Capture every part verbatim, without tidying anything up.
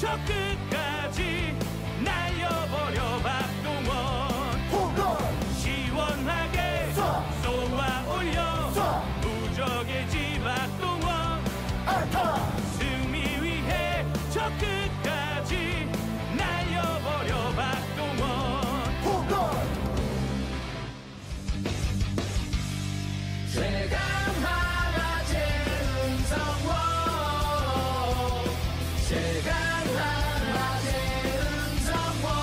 저 끝까지 날려버려 박동원. 홈런 시원하게 쏘아 올려 무적의 집 박동원. 안타 승리 위해 저 끝까지 날려버려 박동원. 홈런 최강하나 최은성원. 최강하나 최은성원.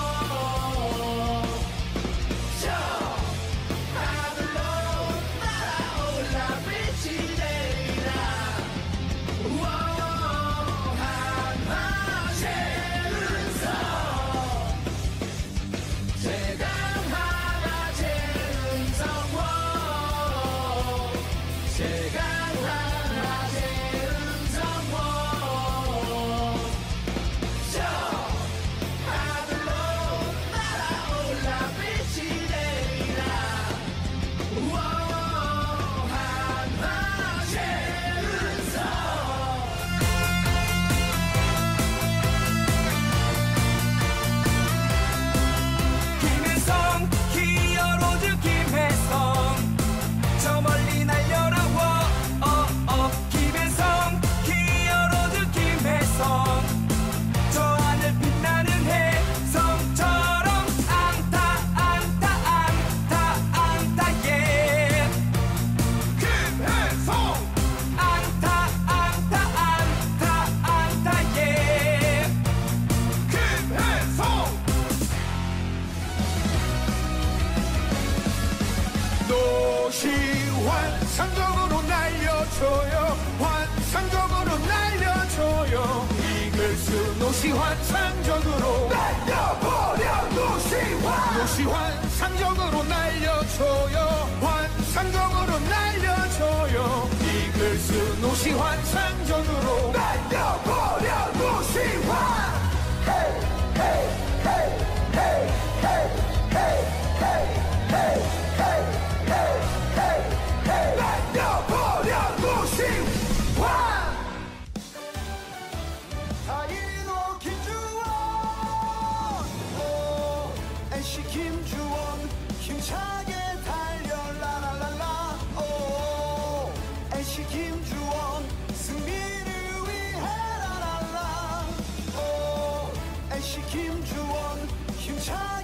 저 하늘로 날아올라 빛이 내리라. 우와 한화 최은성. 최강하나 최은성원. 최강하나 최은성원. 저 하늘로 날아올라 빛이 내리라. 우와 한화 최은성. 김혜성 히어로즈 김혜성. 저 멀리 날려라 워어어. 김혜성 히어로즈 김혜성. 저 하늘 빛나는 혜성처럼 안타 안타 안타 안타 예. 김혜성 안타 안타 안타 안타 예. 김혜성 도시 환상적으로 날려줘요. 환상적으로 날려줘요. 이글스 도시 환상적으로 날려버려. 도시환 도시 환상적으로 날려줘요. 환상적으로 날려줘요. 이글스 도시 환상적으로 날려버려. 도시환 헤이 헤이 헤이 헤이 헤이 헤이 헤이 헤이 헤이 헤이 헤이 날려버려. 도시환 타이거 김주원. 오 엔씨 김주원 힘차게 달려 라라라라. 오 엔씨 김주원 승리를 위해 라라라. 오 엔씨 김주원 힘차게